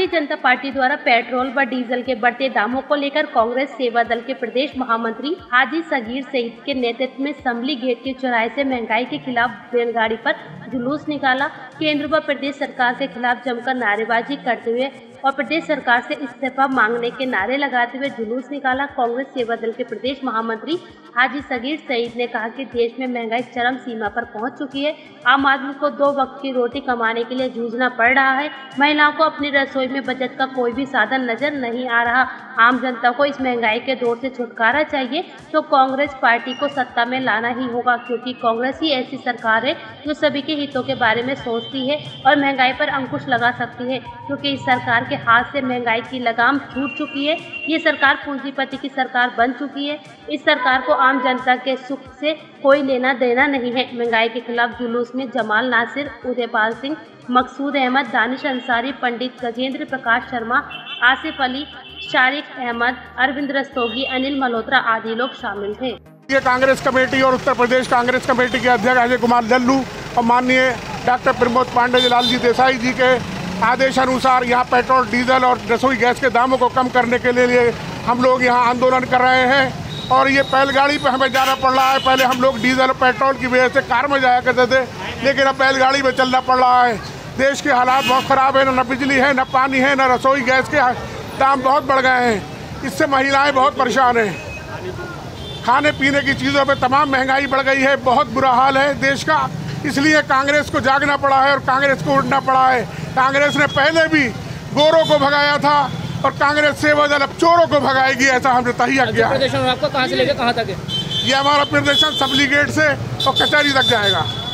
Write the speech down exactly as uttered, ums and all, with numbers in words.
Bharatiya Janata party द्वारा petrol व diesel के बढ़ते दामों को लेकर कांग्रेस सेवा दल के प्रदेश महामंत्री हाजी सगीर सईद के नेतृत्व में संभली गेट के चौराहे से महंगाई के खिलाफ बैलगाड़ी पर जुलूस निकाला। केंद्र व प्रदेश सरकार के खिलाफ जमकर नारेबाजी करते हुए और प्रदेश सरकार से इस्तीफा मांगने के नारे लगाते हुए जुलूस निकाला। कांग्रेस सेवा दल के प्रदेश महामंत्री हाजी सगीर सईद ने कहा कि देश में महंगाई चरम सीमा पर पहुंच चुकी है। आम आदमी को दो वक्त की रोटी कमाने के लिए जूझना पड़ रहा है। महिलाओं को अपनी रसोई में बचत का कोई भी साधन नजर नहीं आ रहा। आम जनता को इस महंगाई के दौर से छुटकारा चाहिए तो कांग्रेस पार्टी को सत्ता में लाना ही होगा, क्योंकि कांग्रेस ही ऐसी सरकार है जो सभी के हितों के बारे में सोचती है और महंगाई पर अंकुश लगा सकती है, क्योंकि इस सरकार के हाथ से महंगाई की लगाम छूट चुकी है। ये सरकार पूंजीपति की सरकार बन चुकी है। इस सरकार को आम जनता के सुख से कोई लेना देना नहीं है। महंगाई के खिलाफ जुलूस में जमाल नासिर, उदयपाल सिंह, मकसूद अहमद, दानिश अंसारी, पंडित गजेंद्र प्रकाश शर्मा, आसिफ अली, शारिक अहमद, अरविंद रस्तोगी, अनिल मल्होत्रा आदि लोग शामिल थे। ये कांग्रेस कमेटी और उत्तर प्रदेश कांग्रेस कमेटी के अध्यक्ष अजय कुमार लल्लू और माननीय डॉक्टर प्रमोद पांडे लालजी देसाई जी के आदेश अनुसार यहाँ पेट्रोल, डीजल और रसोई गैस के दामों को कम करने के लिए हम लोग यहाँ आंदोलन कर रहे हैं। और ये बैलगाड़ी पे हमें जाना पड़ रहा है। पहले हम लोग डीजल और पेट्रोल की वजह से कार में जाया करते थे, लेकिन अब बैलगाड़ी में चलना पड़ रहा है। देश के हालात बहुत ख़राब है, न बिजली है, न पानी है, न रसोई गैस के दाम बहुत बढ़ गए हैं। इससे महिलाएं बहुत परेशान हैं। खाने पीने की चीज़ों पे तमाम महंगाई बढ़ गई है। बहुत बुरा हाल है देश का। इसलिए कांग्रेस को जागना पड़ा है और कांग्रेस को उठना पड़ा है। कांग्रेस ने पहले भी गोरों को भगाया था और कांग्रेस सेवा दल अब चोरों को भगाएगी, ऐसा हमने तहिया किया। प्रदर्शन आपका कहाँ से लेकर कहाँ तक है? ये हमारा प्रदर्शन संभली गेट से और कचहरी तक जाएगा।